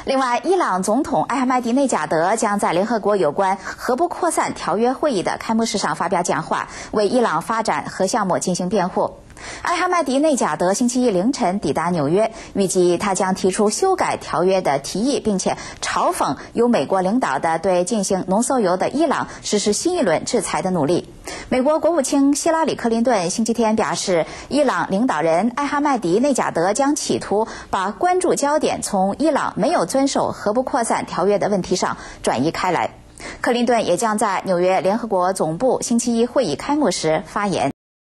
另外，伊朗总统艾哈迈迪内贾德将在联合国有关核不扩散条约会议的开幕式上发表讲话，为伊朗发展核项目进行辩护。艾哈迈迪内贾德星期一凌晨抵达纽约，预计他将提出修改条约的提议，并且嘲讽由美国领导的对进行浓缩铀的伊朗实施新一轮制裁的努力。美国国务卿希拉里·克林顿星期天表示，伊朗领导人艾哈迈迪内贾德将企图把关注焦点从伊朗没有遵守核不扩散条约的问题上转移开来。克林顿也将在纽约联合国总部星期一会议开幕时发言。